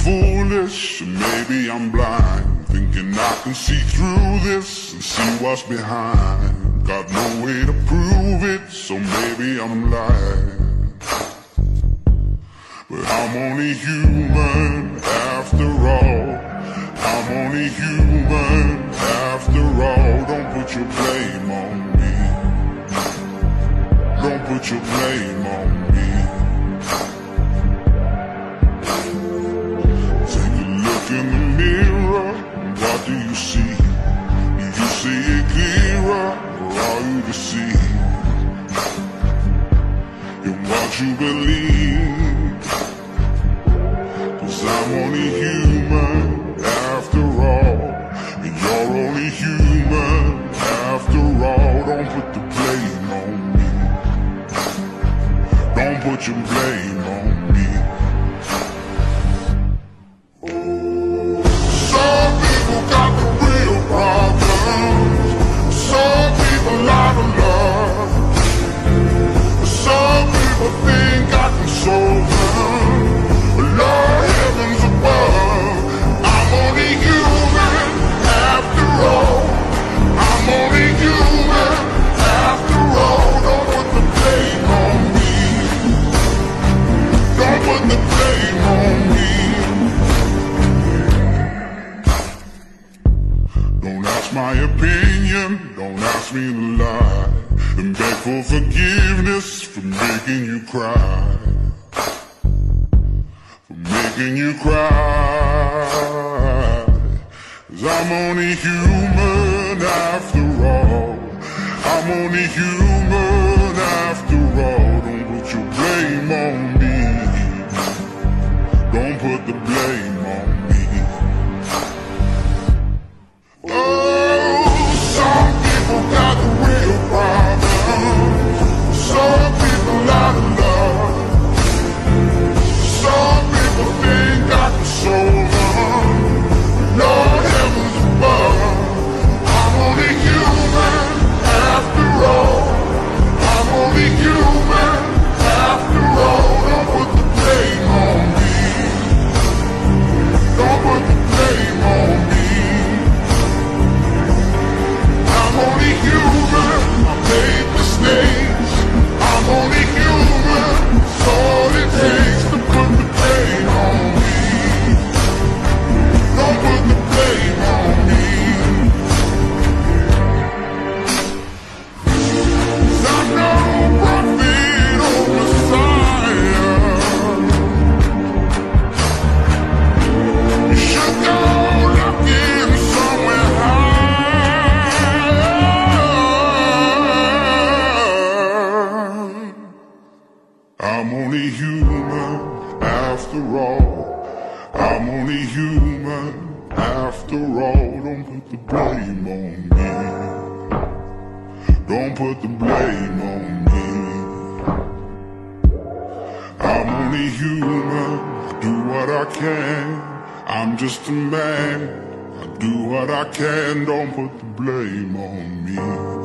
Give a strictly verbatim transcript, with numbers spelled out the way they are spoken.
foolish, or maybe I'm blind, thinking I can see through this and see what's behind. Got no way to prove it, so maybe I'm lying. But I'm only human after all. I'm only human after all. Don't put your blame on me. Don't put your blame on me. Take a look in the mirror, what do you see? Do you see it clearer, or are you deceived in what you believe? 'Cause I'm only human after all, and you're only human after all. Don't put the blame on me. Don't put your blame on me. Some people got the real problems. Some people out of love. Some people think I can solve them. Lord, heavens above, I'm only human after all. I'm only human after all. Don't put the blame on me. Don't put the blame on me. Don't ask my opinion, don't ask me to lie, and beg for forgiveness for making you cry. Making you cry, 'cause I'm only human after all. I'm only human after all. Don't put your blame on me. Don't put the blame on me. Oh, some people got the real problems. Some people out of love. Some people think I can solve them. Lord, heavens above, I'm only human after all. I'm only human after all. Don't put the blame on me. Don't put the blame on me. I'm only human, I made mistakes. I'm only human, it's all it takes to put the blame on me. Don't put the blame on me. 'Cause I'm no prophet or Messiah. You should go looking somewhere high. I'm only human after all. I'm only human after all. Don't put the blame on me. Don't put the blame on me. I'm only human, I do what I can. I'm just a man, I do what I can. Don't put the blame on me.